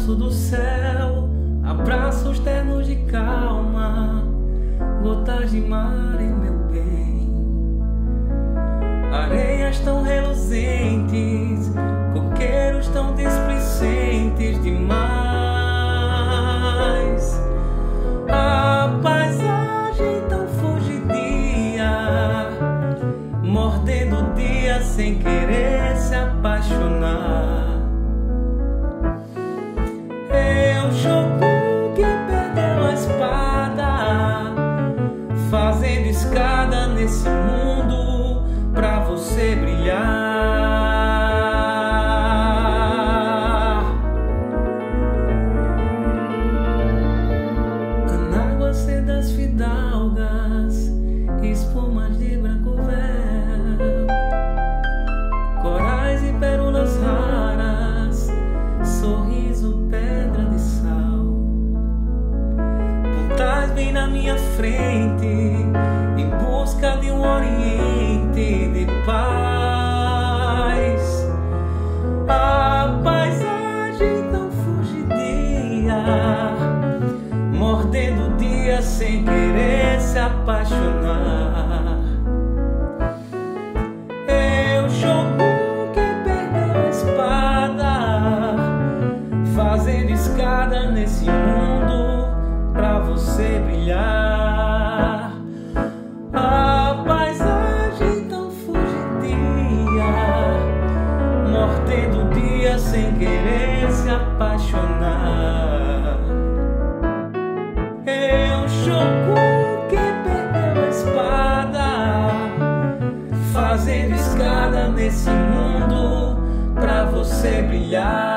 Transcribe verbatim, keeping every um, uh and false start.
abraço do céu, abraços ternos de calma, gotas de mar em meu bem, areias tão reluzentes, coqueiros tão displicentes demais, a paisagem tão fugidia, mordendo o dia sem querer se apaixonar. Eu jogo que perdeu a espada, fazendo escada nesse mundo pra você brilhar. Anágua, sedas fidalgas, espumas de branco véu, corais e pérolas raras, sorriso, pedra de sal, pontais bem na minha frente, em busca de um oriente de paz. A paisagem tão fugidia, mordendo o dia sem querer se apaixonar. Eu jogo que perdeu a espada, fazendo escada nesse mundo pra você brilhar. A paisagem tão fugidia, mordendo o dia sem querer se apaixonar. Eu jogo que perdeu a espada, fazendo escada nesse mundo pra você brilhar.